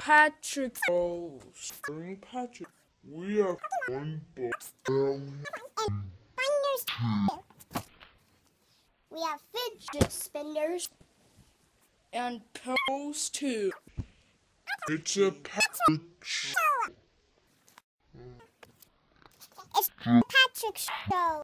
Patrick. Patrick. We have one book. We have fidget spinners. And pillows too. It's a Patrick show. It's Patrick's show.